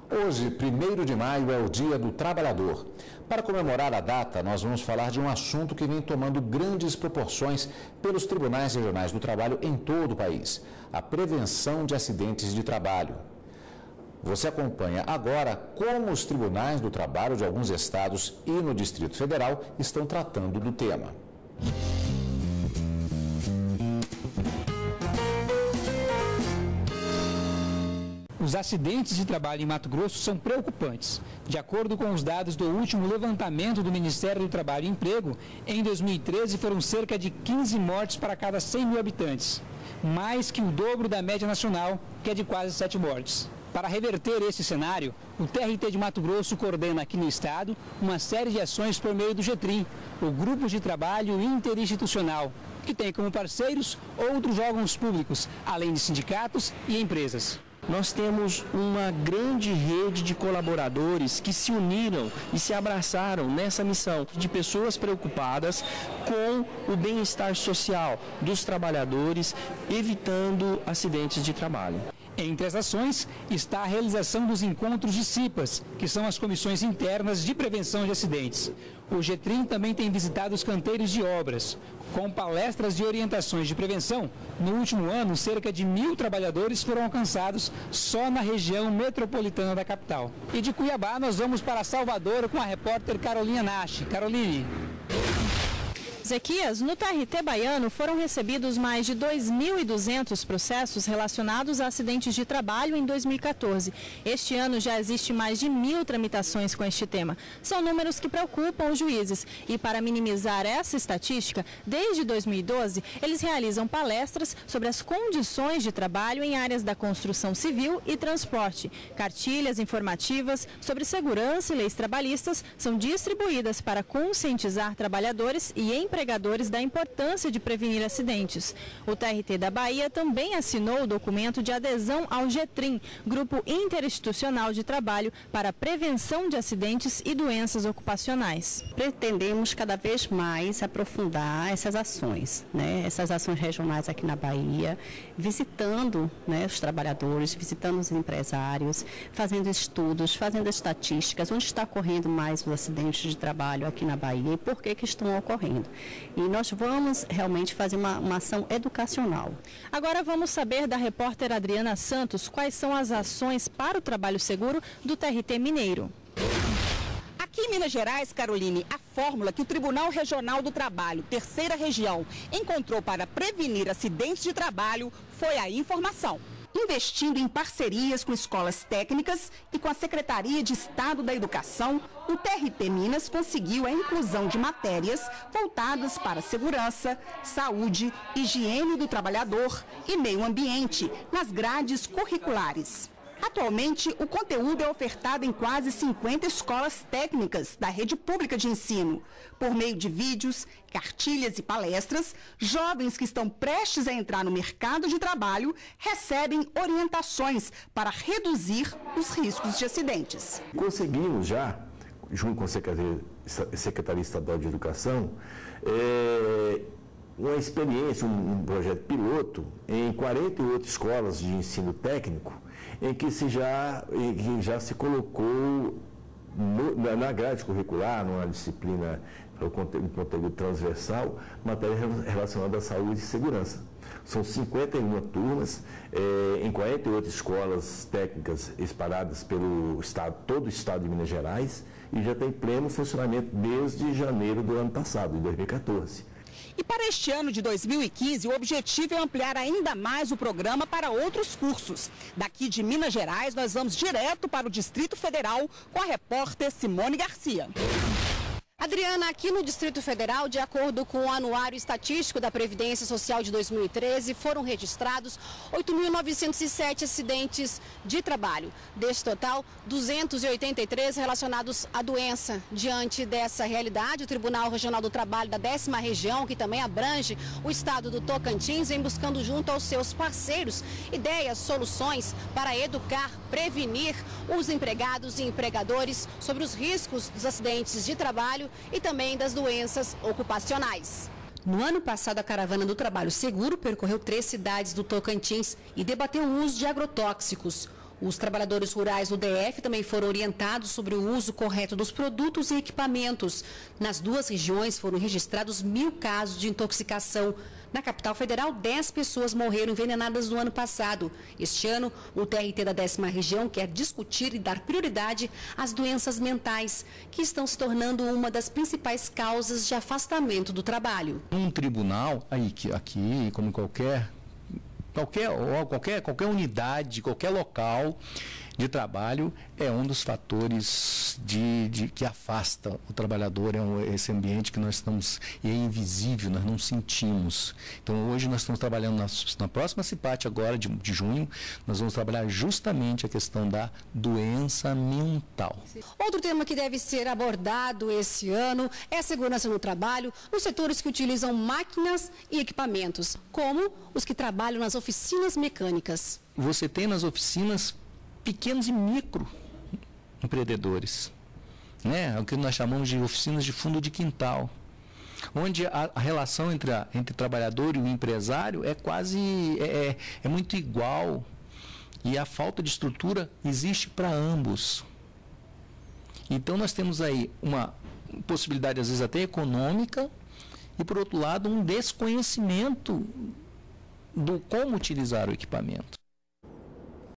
Hoje, 1º de maio, é o Dia do Trabalhador. Para comemorar a data, nós vamos falar de um assunto que vem tomando grandes proporções pelos tribunais regionais do trabalho em todo o país: a prevenção de acidentes de trabalho. Você acompanha agora como os tribunais do trabalho de alguns estados e no Distrito Federal estão tratando do tema. Os acidentes de trabalho em Mato Grosso são preocupantes. De acordo com os dados do último levantamento do Ministério do Trabalho e Emprego, em 2013 foram cerca de 15 mortes para cada 100 mil habitantes, mais que o dobro da média nacional, que é de quase 7 mortes. Para reverter esse cenário, o TRT de Mato Grosso coordena aqui no estado uma série de ações por meio do GETRIM, o Grupo de Trabalho Interinstitucional, que tem como parceiros outros órgãos públicos, além de sindicatos e empresas. Nós temos uma grande rede de colaboradores que se uniram e se abraçaram nessa missão de pessoas preocupadas com o bem-estar social dos trabalhadores, evitando acidentes de trabalho. Entre as ações está a realização dos encontros de CIPAs, que são as comissões internas de prevenção de acidentes. O GETRIM também tem visitado os canteiros de obras. Com palestras de orientações de prevenção, no último ano, cerca de 1.000 trabalhadores foram alcançados só na região metropolitana da capital. E de Cuiabá, nós vamos para Salvador com a repórter Carolina Nashi. Caroline. Zequias, no TRT baiano foram recebidos mais de 2.200 processos relacionados a acidentes de trabalho em 2014. Este ano já existe mais de 1.000 tramitações com este tema. São números que preocupam os juízes e, para minimizar essa estatística, desde 2012 eles realizam palestras sobre as condições de trabalho em áreas da construção civil e transporte. Cartilhas informativas sobre segurança e leis trabalhistas são distribuídas para conscientizar trabalhadores e empregadores da importância de prevenir acidentes. O TRT da Bahia também assinou o documento de adesão ao GETRIM, Grupo Interinstitucional de Trabalho para a Prevenção de Acidentes e Doenças Ocupacionais. Pretendemos cada vez mais aprofundar essas ações, essas ações regionais aqui na Bahia, visitando os trabalhadores, visitando os empresários, fazendo estudos, fazendo estatísticas, onde está ocorrendo mais os acidentes de trabalho aqui na Bahia e por que estão ocorrendo. E nós vamos realmente fazer uma ação educacional. Agora vamos saber da repórter Adriana Santos quais são as ações para o trabalho seguro do TRT Mineiro. Aqui em Minas Gerais, Caroline, a fórmula que o Tribunal Regional do Trabalho, Terceira Região, encontrou para prevenir acidentes de trabalho foi a informação. Investindo em parcerias com escolas técnicas e com a Secretaria de Estado da Educação, o TRT Minas conseguiu a inclusão de matérias voltadas para segurança, saúde, higiene do trabalhador e meio ambiente nas grades curriculares. Atualmente, o conteúdo é ofertado em quase 50 escolas técnicas da rede pública de ensino. Por meio de vídeos, cartilhas e palestras, jovens que estão prestes a entrar no mercado de trabalho recebem orientações para reduzir os riscos de acidentes. Conseguimos já, junto com a Secretaria Estadual de Educação, uma experiência, um projeto piloto em 48 escolas de ensino técnico, em que já se colocou na grade curricular, numa disciplina, um conteúdo transversal, matéria relacionada à saúde e segurança. São 51 turmas, em 48 escolas técnicas espalhadas pelo estado, todo o estado de Minas Gerais, e já tem pleno funcionamento desde janeiro do ano passado, de 2014. E para este ano de 2015, o objetivo é ampliar ainda mais o programa para outros cursos. Daqui de Minas Gerais, nós vamos direto para o Distrito Federal com a repórter Simone Garcia. Adriana, aqui no Distrito Federal, de acordo com o Anuário Estatístico da Previdência Social de 2013, foram registrados 8.907 acidentes de trabalho. Deste total, 283 relacionados à doença. Diante dessa realidade, o Tribunal Regional do Trabalho da 10ª Região, que também abrange o estado do Tocantins, vem buscando junto aos seus parceiros ideias, soluções para educar, prevenir os empregados e empregadores sobre os riscos dos acidentes de trabalho e também das doenças ocupacionais. No ano passado, a Caravana do Trabalho Seguro percorreu 3 cidades do Tocantins e debateu o uso de agrotóxicos. Os trabalhadores rurais do DF também foram orientados sobre o uso correto dos produtos e equipamentos. Nas duas regiões foram registrados 1.000 casos de intoxicação. Na capital federal, 10 pessoas morreram envenenadas no ano passado. Este ano, o TRT da 10ª região quer discutir e dar prioridade às doenças mentais, que estão se tornando uma das principais causas de afastamento do trabalho. Um tribunal, aqui como qualquer unidade, qualquer local de trabalho, é um dos fatores que afasta o trabalhador, esse ambiente que nós estamos, e é invisível, nós não sentimos. Então hoje nós estamos trabalhando na próxima CIPAT agora, de junho, nós vamos trabalhar justamente a questão da doença mental. Outro tema que deve ser abordado esse ano é a segurança no trabalho nos setores que utilizam máquinas e equipamentos, como os que trabalham nas oficinas mecânicas. Você tem nas oficinas pequenos e micro empreendedores, né? O que nós chamamos de oficinas de fundo de quintal, onde a relação entre o trabalhador e o empresário é muito igual, e a falta de estrutura existe para ambos. Então nós temos aí uma possibilidade, às vezes até econômica, e por outro lado um desconhecimento do como utilizar o equipamento.